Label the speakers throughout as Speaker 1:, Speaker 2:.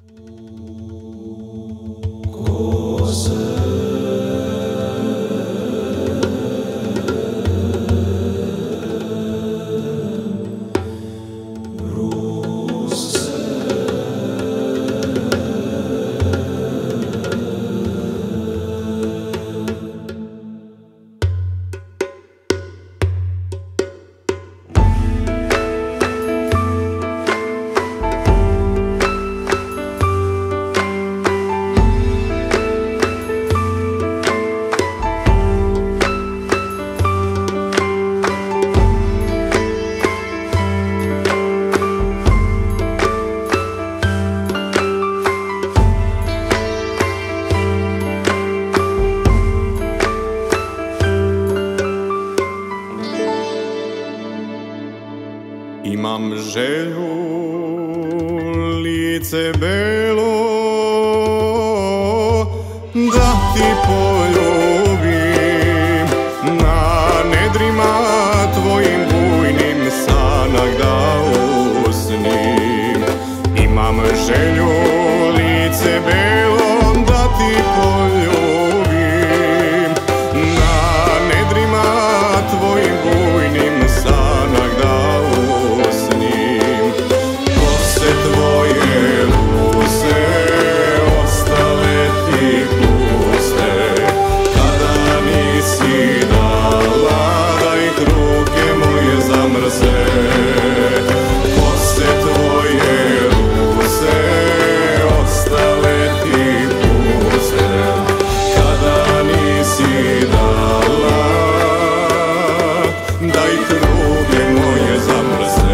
Speaker 1: Imam želju, lice belo, da ti poljubim, na nedrima tvojim bujnim sanak da usnim. Imam želju, lice belo, da ti poljubim, na nedrima tvojim bujnim sanak da usnim. Kose tvoje ruse ostale ti puste, kada nisi dala da ih ruke moje zamrze. Kose tvoje ruse ostale ti puste, kada nisi dala da ih ruke moje zamrze.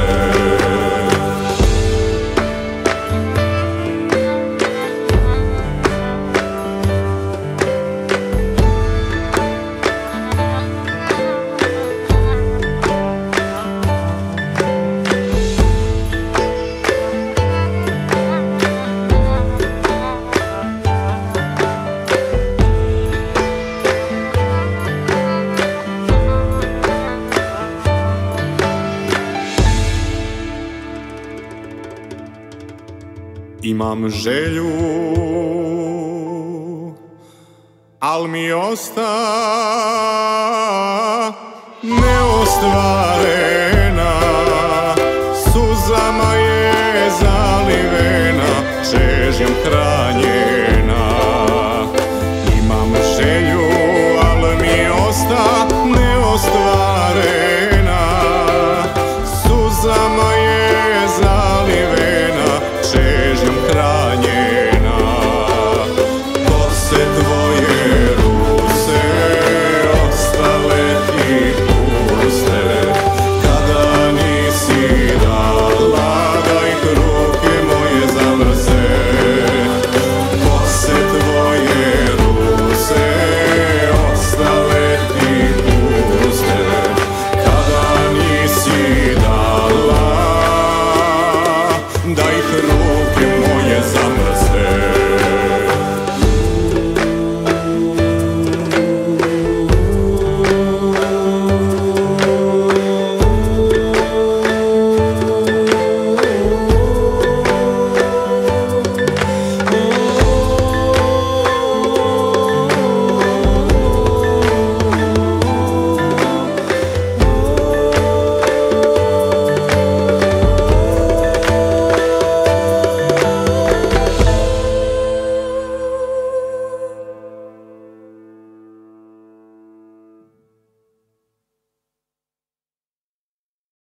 Speaker 1: Imam želju, al mi osta neostvarena, suzama je zalivena, čežnjom hranjena. Imam želju, al mi osta neostvarena, suzama je zalivena, čežnjom hranjena. Kose tvoje ruse ostale ti puste, kada nisi dala da ih ruke moje zamrze. Kose tvoje ruse ostale ti puste, kada nisi dala da ih ruke